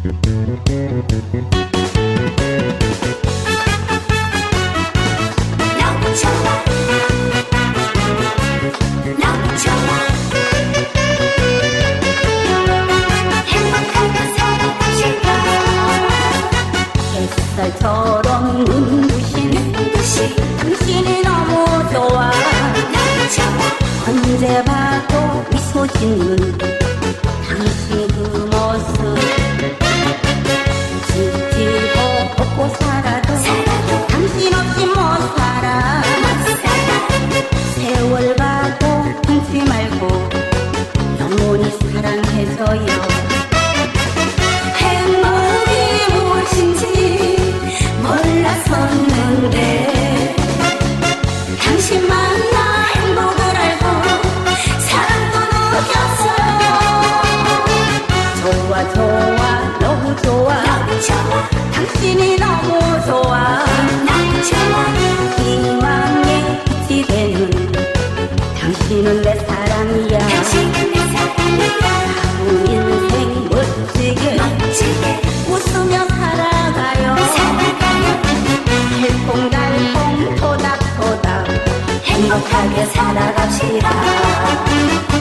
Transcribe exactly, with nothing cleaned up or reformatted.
너무 좋아 너무 좋아 행복하게 살아갑시다. 햇살처럼 눈부신 눈부신 당신이 너무 좋아. 너무 좋아 언제 봐도 미소 짓는 당신 그 모습. 지지고 걷고 살아도 살아도 당신 없이 못 살아. 못 살아 세월 가도 잊지 말고 영원히 사랑해줘요. 행복이 무엇인지 몰랐었는데 당신 만나 행복을 알고 사랑도 느꼈어요. 좋아 좋아 너무 좋아. 너무 좋아 당신이 너무 좋아. 너무 좋아 희망에 빛이 되는 당신은 내 사랑이야. 당신은 내 사랑이야. 남은 인생 멋지게 멋지게 웃으며 살아가요. 살아가요. 달콩달콩 토닥토닥 행복하게 살아갑시다.